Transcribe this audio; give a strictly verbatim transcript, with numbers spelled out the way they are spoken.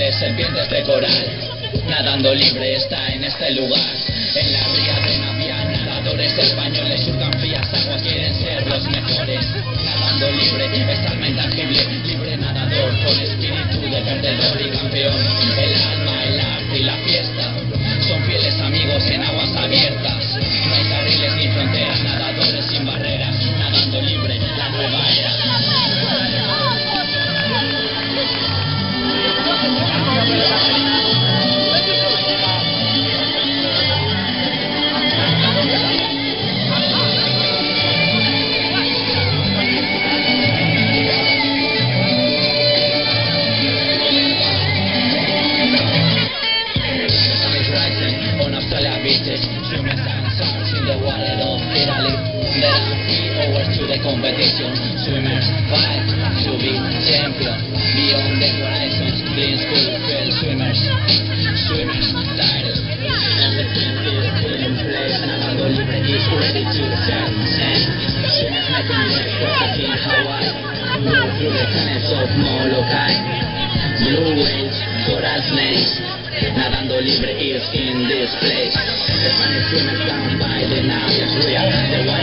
de serpientes de coral. Nadando libre está en este lugar. En la ría de Navia, nadadores españoles surcan frías aguas, quieren ser los mejores. Nadando libre, es alma intangible, libre nadador, con espíritu de perdedor y campeón. El alma, el arte y la fiesta son fieles amigos en aguas abiertas. No hay carriles ni fronteras, nadadores sin barreras. Nadando libre, la nueva era. Swimmers and sharks in the water of Italy. There are three hours to the competition. Swimmers fight to be champion. Beyond the horizons, clean school fell swimmers. Swimmers title. Everything is still in place. Nadando libre is ready to start. Swimmers making left perfect in Hawaii. Move through the canals of Molokai. Blue whales, coral snakes. Nadando libre is in this place. The Spanish swimmers down by the Navia's Ria. The